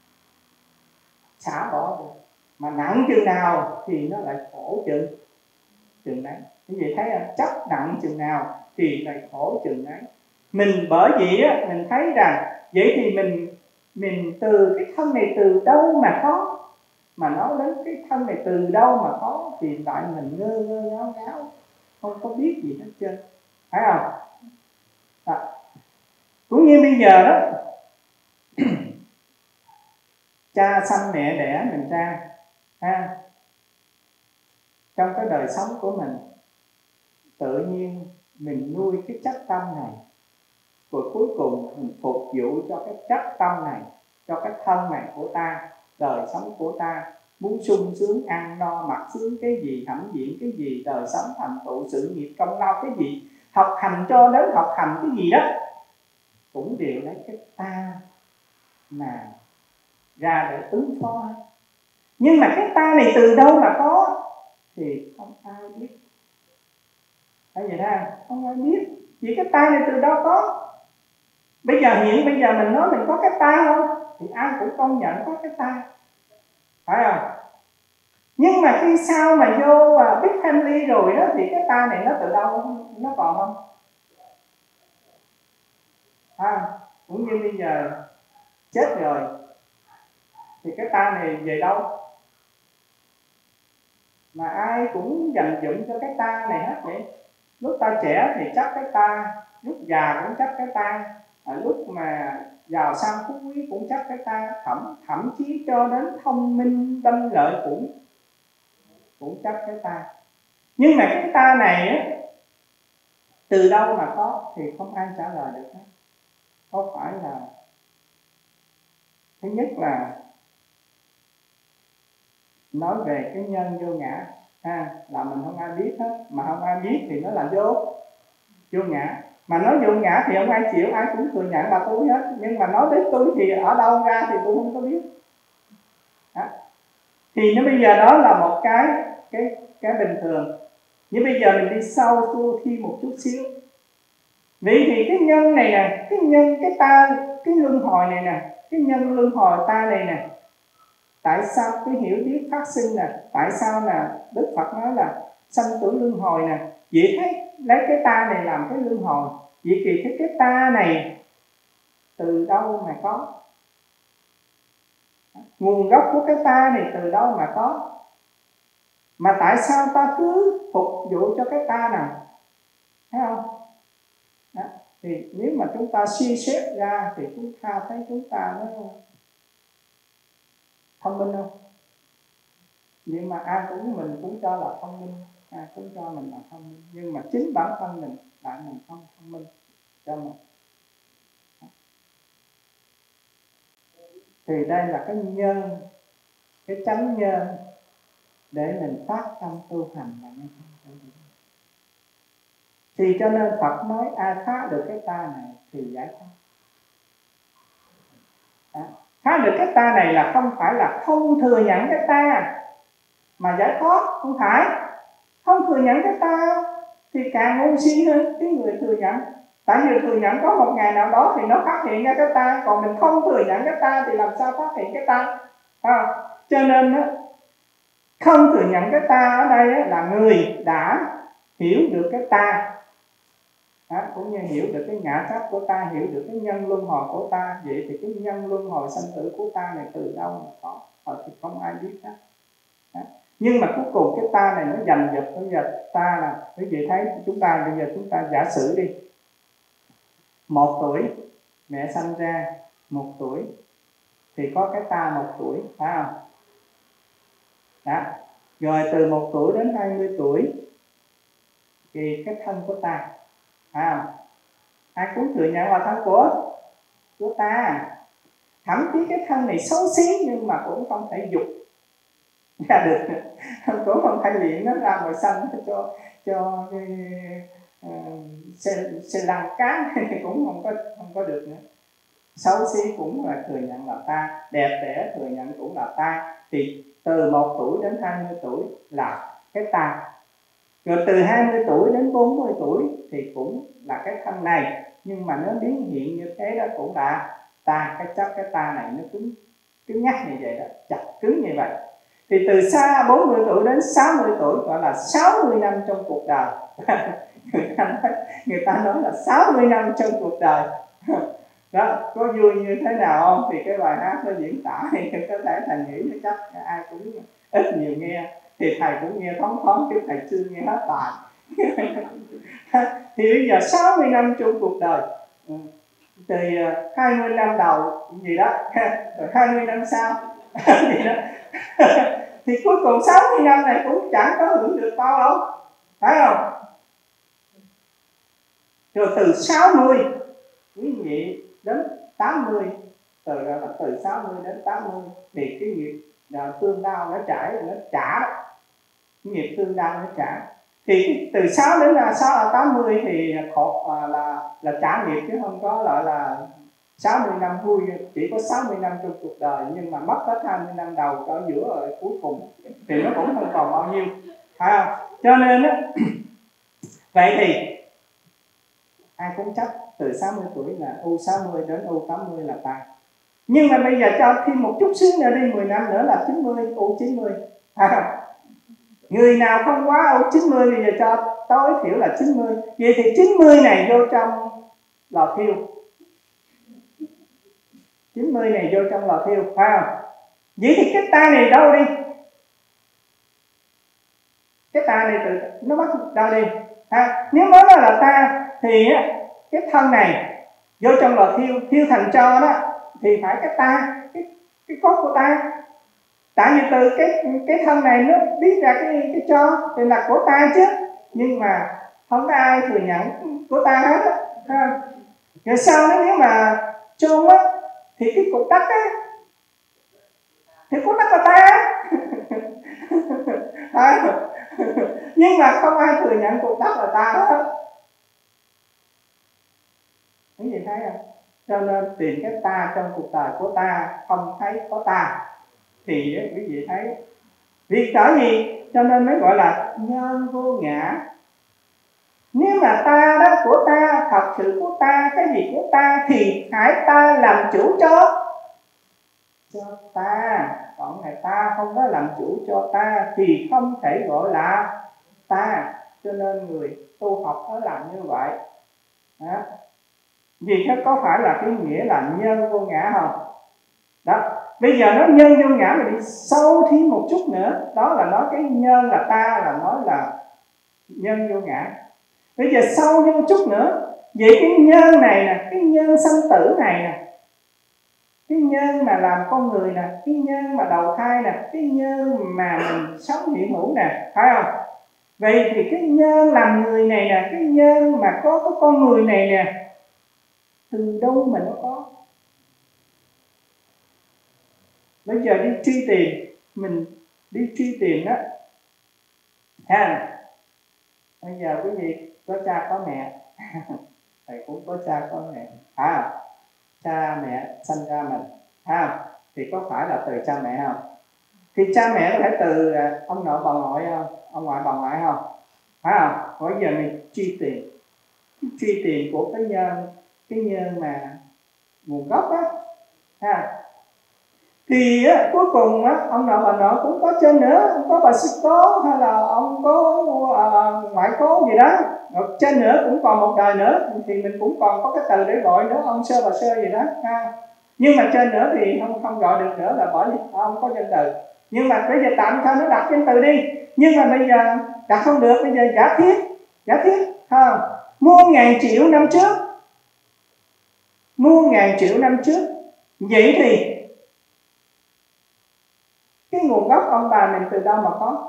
xả bỏ được, mà nặng chừng nào thì nó lại khổ chừng đấy. Quý vị thấy là chấp nặng chừng nào thì lại khổ chừng đấy. Mình bởi vì mình thấy rằng vậy thì mình từ cái thân này từ đâu mà có, mà nói đến cái thân này từ đâu mà có thì lại mình ngơ ngáo không có biết gì hết trơn, phải không? Cũng như bây giờ đó cha sanh mẹ đẻ mình ra, trong cái đời sống của mình tự nhiên mình nuôi cái chất tâm này, rồi cuối cùng mình phục vụ cho cái chất tâm này, cho cái thân này của ta, đời sống của ta muốn sung sướng ăn no mặc sướng cái gì, hãnh diện cái gì, đời sống thành tựu sự nghiệp công lao cái gì, học hành cho đến học hành cái gì đó cũng đều lấy cái ta mà ra để ứng phó. Nhưng mà cái ta này từ đâu mà có thì không ai biết. Thấy vậy đó, không ai biết. Vì cái ta này từ đâu có. Bây giờ mình nói mình có cái ta không thì ai cũng công nhận có cái ta, phải không? Nhưng mà khi sau mà vô Big Family rồi đó thì cái ta này nó từ đâu nó còn không? Cũng như bây giờ chết rồi thì cái ta này về đâu? Mà ai cũng dành dụm cho cái ta này hết vậy. Lúc ta trẻ thì chắc cái ta, lúc già cũng chắc cái ta, lúc mà giàu sang phú quý cũng chắc cái ta, thậm chí cho đến thông minh danh lợi cũng chắc cái ta. Nhưng mà cái ta này từ đâu mà có thì không ai trả lời được hết. Có phải là thứ nhất là nói về cái nhân vô ngã, là mình không ai biết hết, mà không ai biết thì nó là vô ngã. Mà nói vô ngã thì không ai chịu, ai cũng thừa nhận là tôi hết, nhưng mà nói đến tôi thì ở đâu ra thì tôi không có biết. Thì nó bây giờ đó là một cái bình thường. Nhưng bây giờ mình đi sâu tu thi một chút xíu. Vậy thì cái nhân này nè, cái nhân cái ta, cái luân hồi này nè, cái nhân luân hồi ta này nè, tại sao cái hiểu biết phát sinh nè, tại sao là Đức Phật nói là sanh tử luân hồi nè. Vậy thấy lấy cái ta này làm cái luân hồi, vậy thì cái ta này từ đâu mà có? Nguồn gốc của cái ta này từ đâu mà có? Mà tại sao ta cứ phục vụ cho cái ta nào? Thấy không? Thì nếu mà chúng ta suy xét ra thì chúng ta thấy chúng ta nó thông minh không? Nhưng mà ai mình cũng cho là thông minh, ai cũng cho mình là thông minh, nhưng mà chính bản thân mình lại mình không thông minh cho mình. Thì đây là cái nhân, cái chánh nhân để mình phát tâm tu hành là nhân. Thì cho nên Phật nói ai phá được cái ta này thì giải thoát. Phá được cái ta này là không phải là không thừa nhận cái ta mà giải thoát, không phải. Không thừa nhận cái ta thì càng ngu si hơn cái người thừa nhận. Tại vì thừa nhận có một ngày nào đó thì nó phát hiện ra cái ta, còn mình không thừa nhận cái ta thì làm sao phát hiện cái ta? Cho nên không thừa nhận cái ta ở đây là người đã hiểu được cái ta, cũng như hiểu được cái ngã pháp của ta, hiểu được cái nhân luân hồi của ta. Vậy thì cái nhân luân hồi sanh tử của ta này từ đâu mà có? Thì không ai biết hết. Nhưng mà cuối cùng cái ta này nó giành giật. Bây giờ ta là, quý vị thấy chúng ta, bây giờ chúng ta giả sử đi, 1 tuổi mẹ sanh ra, 1 tuổi thì có cái ta 1 tuổi, phải không? Đó. Rồi từ 1 tuổi đến 20 tuổi thì cái thân của ta, phải không? Ai cũng thừa nhận là thân của ta. Thậm chí cái thân này xấu xí nhưng mà cũng không thể dục ra được, cũng không thể luyện nó ra ngoài sân cho xe lăn cán thì cũng không có được nữa. Xấu xí cũng là thừa nhận là ta, đẹp đẽ thừa nhận cũng là ta. Thì từ 1 tuổi đến 20 tuổi là cái ta. Rồi từ 20 tuổi đến 40 tuổi thì cũng là cái thân này, nhưng mà nó biến hiện như thế đó cũng là ta. Cái chấp cái ta này nó cứng nhắc như vậy đó, chặt cứng như vậy. Thì từ xa 40 tuổi đến 60 tuổi gọi là 60 năm trong cuộc đời. người ta nói là 60 năm trong cuộc đời. Đó, có vui như thế nào không? Thì cái bài hát nó diễn tả thì có thể thầy nghĩ chắc ai cũng ít nhiều nghe, thì thầy cũng nghe thoáng thoáng chứ thầy chưa nghe hết bài. Thì bây giờ 60 năm trong cuộc đời, từ 20 năm đầu gì đó, rồi 20 năm sau gì đó. Thì cuối cùng 60 năm này cũng chẳng có hưởng được bao đâu, phải không? Rồi từ 60 quý vị đến 80, từ 60 đến 80 thì cái nghiệp tương đau nó trải, nó trả đó. Cái nghiệp tương đau nó trả. Thì từ 6 đến 80 thì là trả nghiệp, chứ không có gọi là 60 năm vui. Chỉ có 60 năm trong cuộc đời, nhưng mà mất hết 20 năm đầu ở giữa rồi cuối cùng thì nó cũng không còn bao nhiêu, phải không? Cho nên á, vậy thì ai cũng chấp từ 60 tuổi là U60 đến U80 là ta. Nhưng mà bây giờ cho thêm một chút xíu nữa đi, 10 năm nữa là 90, U90, phải không? Người nào không quá U90 bây giờ cho tối thiểu là 90. Vậy thì 90 này vô trong lò thiêu, 90 này vô trong lò thiêu, phải không? Vậy thì cái ta này đâu đi? Cái ta này nó mất đâu đi? Nếu nói nó là ta thì cái thân này vô trong lò thiêu thành tro đó, thì phải cái ta, cái cốt của ta. Tại vì từ cái thân này nó biết ra cái tro thì là của ta chứ, nhưng mà không có ai thừa nhận của ta hết á. Rồi sau đó nếu mà chôn á thì cái cục đất á thì cục đất là ta. Nhưng mà không ai thừa nhận cục đất là ta hết. Quý vị thấy không? Cho nên tìm cái ta trong cuộc đời của ta, không thấy có ta, thì quý vị thấy việc trở gì? Cho nên mới gọi là nhân vô ngã. Nếu mà ta đó của ta, thật sự của ta, cái gì của ta, thì hãy ta làm chủ cho ta. Còn ngày ta không có làm chủ cho ta thì không thể gọi là ta. Cho nên người tu học nó làm như vậy đó. Vì thế có phải là cái nghĩa là nhân vô ngã không? Đó. Bây giờ nó nhân vô ngã mình đi sâu thêm một chút nữa. Đó là nói cái nhân là ta, là nói là nhân vô ngã. Bây giờ sâu thêm một chút nữa. Vậy cái nhân này nè, cái nhân sanh tử này nè, cái nhân mà làm con người nè, cái nhân mà đầu thai nè, cái nhân mà mình sống hiện hữu nè, phải không? Vậy thì cái nhân làm người này nè, cái nhân mà có cái con người này nè, từ đâu mà nó có? Bây giờ đi truy tìm, mình đi truy tìm đó ha. Bây giờ quý vị có cha có mẹ thầy cũng có cha có mẹ cha mẹ sinh ra mình thì có phải là từ cha mẹ không? Thì cha mẹ có thể từ ông nội bà ngoại không, ông ngoại bà ngoại không, phải không? Bây giờ mình truy tìm của cái nhân mà nguồn gốc á thì cuối cùng ông nội bà nội cũng có trên nữa, ông có bà sư cố hay là ông có ngoại cố gì đó, trên nữa cũng còn một đời nữa thì mình cũng còn có cái từ để gọi nữa, ông sơ bà sơ gì đó nhưng mà trên nữa thì không gọi được nữa là bởi vì không có danh từ. Nhưng mà bây giờ tạm thời nó đặt danh từ đi, nhưng mà bây giờ đặt không được, bây giờ giả thiết muôn ngàn triệu năm trước, vậy thì cái nguồn gốc ông bà mình từ đâu mà có?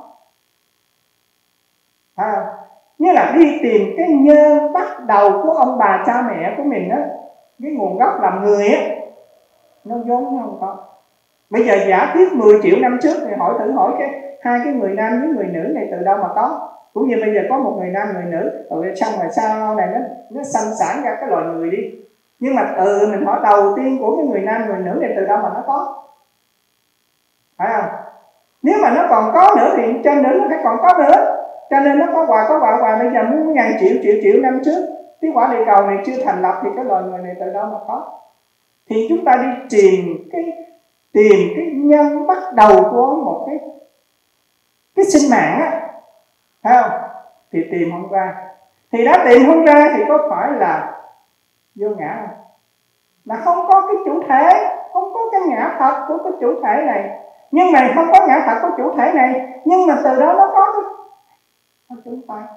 Như là đi tìm cái nhân bắt đầu của ông bà cha mẹ của mình đó, cái nguồn gốc làm người nó vốn nó không có. Bây giờ giả thiết 10 triệu năm trước thì hỏi hai cái người nam với người nữ này từ đâu mà có? Cũng như bây giờ có một người nam người nữ, rồi xong rồi sau này nó sanh sản ra cái loài người đi. Nhưng mà mình hỏi đầu tiên của cái người nam người nữ này từ đâu mà nó có? Phải không? Nếu mà nó còn có nữa thì trên nữa nó phải còn có nữa. Cho nên nó có hoài. Bây giờ muốn ngàn triệu năm trước cái quả địa cầu này chưa thành lập thì cái loài người này từ đâu mà có? Thì chúng ta đi tìm cái nhân bắt đầu của một cái sinh mạng thấy không? Thì tìm không ra. Thì đã tìm không ra thì có phải là vô ngã không? Là không có cái chủ thể, không có cái ngã thật của cái chủ thể này. Nhưng mà không có ngã thật của chủ thể này, nhưng mà từ đó nó có chúng ta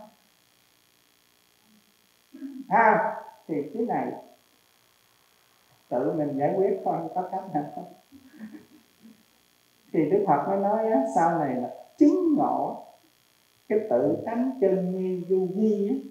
thì cái này tự mình giải quyết thôi, không có cách nào không. Thì Đức Phật mới nói sau này là chứng ngộ cái tự tánh chân như du di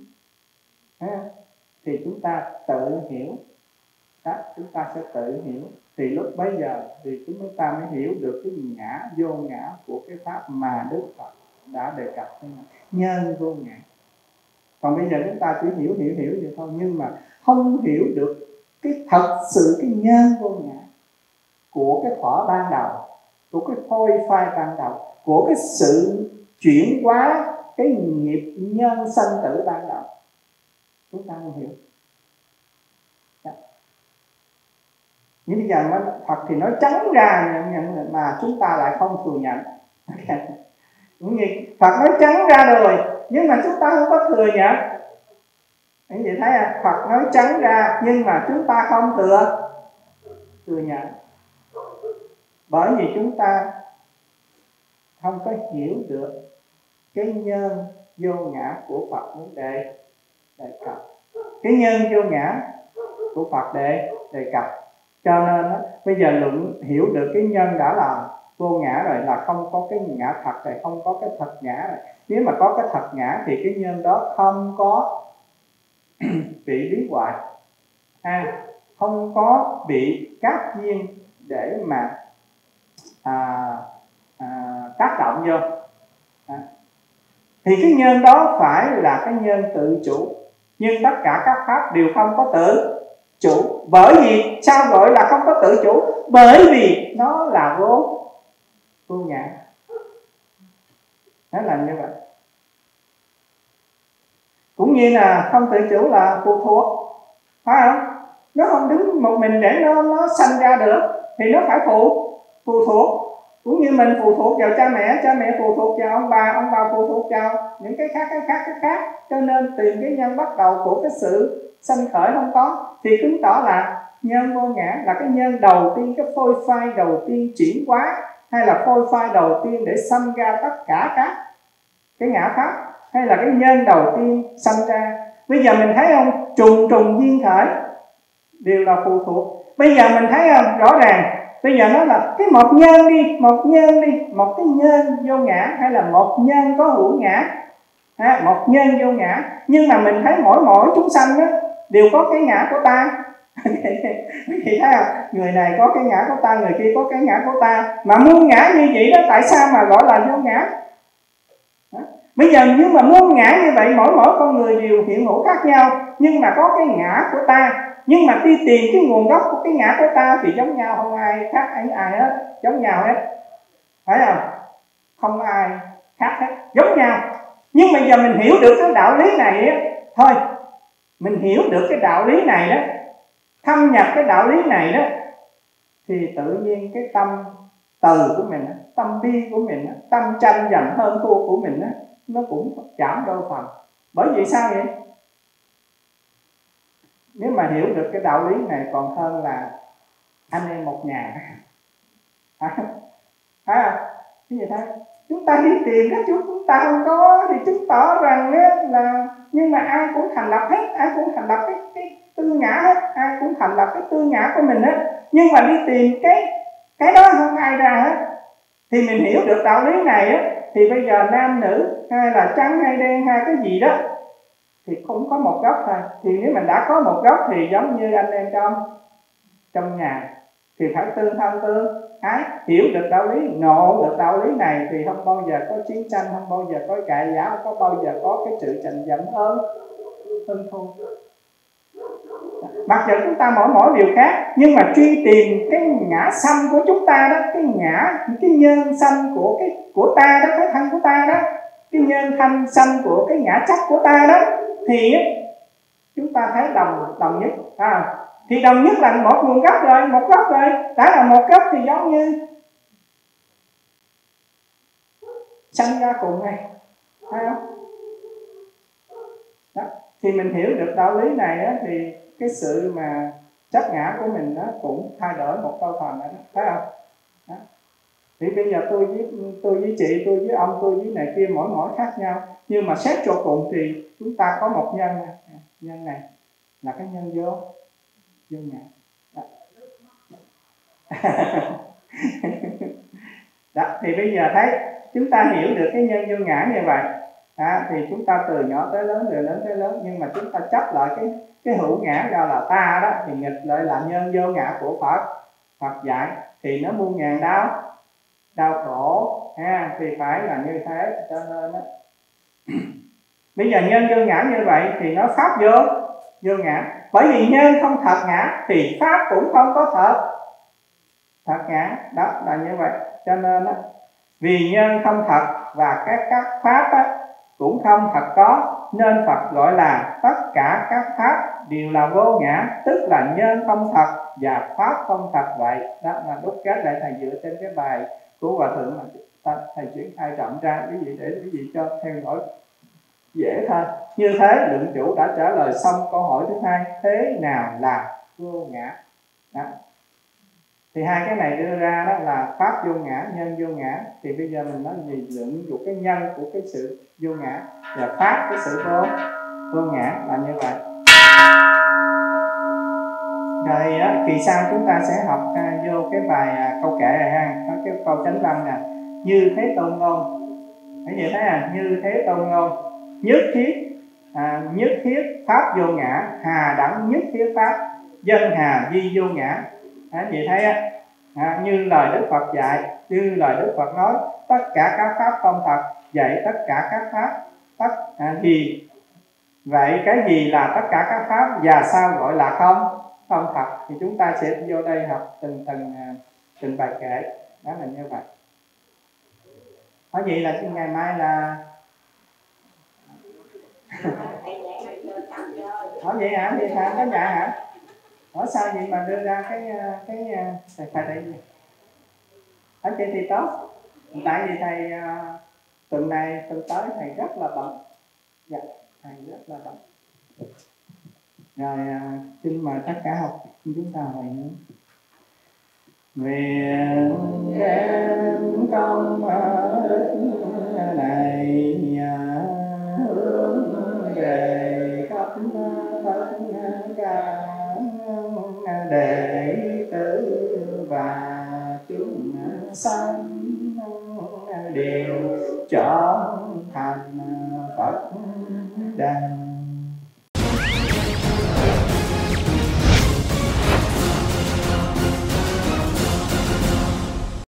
thì chúng ta tự hiểu chúng ta sẽ tự hiểu, thì lúc bấy giờ thì chúng ta mới hiểu được cái ngã vô ngã của cái pháp mà Đức Phật đã đề cập đến nhân vô ngã. Còn bây giờ chúng ta chỉ hiểu vậy thôi, nhưng mà không hiểu được cái thật sự cái nhân vô ngã của cái thuở ban đầu, của cái phôi phai ban đầu, của cái sự chuyển hóa cái nghiệp nhân sanh tử ban đầu, chúng ta không hiểu. Nhưng bây giờ Phật thì nói trắng ra mà chúng ta lại không thừa nhận. Cũng như Phật nói trắng ra rồi nhưng mà chúng ta không có thừa nhận. Anh chị thấy Phật nói trắng ra nhưng mà chúng ta không thừa nhận, bởi vì chúng ta không có hiểu được cái nhân vô ngã của Phật muốn đề cập. Cái nhân vô ngã của Phật đề cập, cho nên bây giờ luận hiểu được cái nhân đã là vô ngã rồi, là không có cái ngã thật rồi, không có cái thật ngã rồi. Nếu mà có cái thật ngã thì cái nhân đó không có bị biến hoại, không có bị các duyên để mà tác động vô. Thì cái nhân đó phải là cái nhân tự chủ, nhưng tất cả các pháp đều không có tự chủ. Bởi vì sao gọi là không có tự chủ? Bởi vì nó là vô ngã. Nó là như vậy. Cũng như là không tự chủ là phụ thuộc, phải không? Nó không đứng một mình để nó sanh ra được thì nó phải phụ thuộc. Cũng như mình phụ thuộc vào cha mẹ phụ thuộc vào ông bà phụ thuộc vào những cái khác. Cho nên tìm cái nhân bắt đầu của cái sự sanh khởi không có, thì chứng tỏ là nhân vô ngã là cái nhân đầu tiên, cái phôi phai đầu tiên chuyển hóa, hay là phôi phai đầu tiên để sanh ra tất cả các cái ngã pháp, hay là cái nhân đầu tiên sanh ra. Bây giờ mình thấy không, trùng duyên khởi đều là phụ thuộc. Bây giờ mình thấy không, rõ ràng bây giờ nó là cái một nhân đi, một cái nhân vô ngã, hay là một nhân có hữu ngã, một nhân vô ngã. Nhưng mà mình thấy mỗi chúng sanh đó đều có cái ngã của ta, Quý vị thấy không? Người này có cái ngã của ta, người kia có cái ngã của ta, mà muôn ngã như vậy đó, tại sao mà gọi là vô ngã? Đó. Bây giờ nhưng mà muôn ngã như vậy, mỗi con người đều hiện hữu khác nhau, nhưng mà có cái ngã của ta. Nhưng mà đi tìm cái nguồn gốc của cái ngã của ta thì giống nhau, không ai khác ai hết, giống nhau hết, phải không? Không ai khác hết, giống nhau. Nhưng mà giờ mình hiểu được cái đạo lý này á, thôi mình hiểu được cái đạo lý này đó, thâm nhập cái đạo lý này đó, thì tự nhiên cái tâm từ của mình, tâm bi của mình, tâm tranh giành hơn thua của mình nó cũng giảm đôi phần. Bởi vì sao vậy? Nếu mà hiểu được cái đạo lý này còn hơn là anh em một nhà. Cái gì thế? Chúng ta đi tìm cái chúng ta không có thì chứng tỏ rằng là, nhưng mà ai cũng thành lập hết, ai cũng thành lập cái tư ngã hết, ai cũng thành lập cái tư ngã của mình hết. Nhưng mà đi tìm cái đó không ai ra hết. Thì mình hiểu được đạo lý này á, thì bây giờ nam nữ hay là trắng hay đen hay cái gì đó thì cũng có một góc thôi. Thì nếu mình đã có một góc thì giống như anh em trong nhà thì phải tương thân tương ái, hiểu được đạo lý, ngộ được đạo lý này thì không bao giờ có chiến tranh, không bao giờ có cãi vã, không có bao giờ có cái sự tranh giành hơn thua. Mặc dù chúng ta mỗi điều khác, nhưng mà truy tìm cái ngã sanh của chúng ta đó, cái nhân sanh của ta đó, cái thân của ta đó, cái nhân thanh sanh của cái ngã chấp của ta đó, thì chúng ta thấy đồng nhất. Thì đồng nhất là một nguồn gốc rồi, một gốc rồi, đã là một gốc thì giống như sanh ra cùng này, thấy không? Đó. Thì mình hiểu được đạo lý này á, thì cái sự mà chấp ngã của mình nó cũng thay đổi một câu phần rồi đó, thấy không? Đó. Thì bây giờ tôi với chị, tôi với ông, tôi với này kia mỗi khác nhau, nhưng mà xét cho cùng thì chúng ta có một nhân này là cái nhân vô ngã. Đó. Đó, thì bây giờ thấy chúng ta hiểu được cái nhân vô ngã như vậy, thì chúng ta từ nhỏ tới lớn, từ lớn tới lớn, nhưng mà chúng ta chấp lại cái hữu ngã gọi là ta đó, thì nghịch lại là nhân vô ngã của Phật dạy, thì nó muôn ngàn đau khổ thì phải là như thế. Cho nên đó, bây giờ nhân vô ngã như vậy thì nó pháp vô ngã. Bởi vì nhân không thật ngã thì pháp cũng không có thật ngã. Đó là như vậy. Cho nên đó, vì nhân không thật và các pháp cũng không thật có, nên Phật gọi là tất cả các pháp đều là vô ngã, tức là nhân không thật và pháp không thật vậy. Đó là đúc kết lại thầy dựa trên cái bài của Hòa Thượng mà thầy chuyển khai rộng ra quý vị, để quý vị cho theo dõi dễ thôi. Như thế luận chủ đã trả lời xong câu hỏi thứ hai, thế nào là vô ngã. Đó. Thì hai cái này đưa ra đó là pháp vô ngã, nhân vô ngã. Thì bây giờ mình nói gì luận dụng cái nhân của cái sự vô ngã và pháp cái sự vô ngã là như vậy. Rồi kỳ sau chúng ta sẽ học vô cái bài câu kệ này ha, có cái câu chánh văn nè, như thế tôn ngôn. Thấy vậy thấy như thế tôn ngôn, nhất thiết pháp vô ngã, hà đẳng nhất thiết pháp, dân hà di vô ngã. Vậy thấy như lời Đức Phật dạy, như lời Đức Phật nói, tất cả các pháp không thật, dạy tất cả các pháp gì. Vậy cái gì là tất cả các pháp và sao gọi là không thật? Thì chúng ta sẽ vô đây học từng bài kệ. Đó là như vậy. Nói vậy là ngày mai là hỏi vậy hả? Vậy hả? Có dạ hả? Hỏi sao vậy mà đưa ra cái thầy đây gì? Ở trên thì tốt. Tại vì thầy tuần này tuần tới thầy rất là bận. Dạ, thầy rất là bận. Rồi xin mời tất cả học chúng ta hồi nữa. Nguyện đem công đức này hướng về khắp tất cả đệ tử và chúng sanh đều trở thành Phật đàn.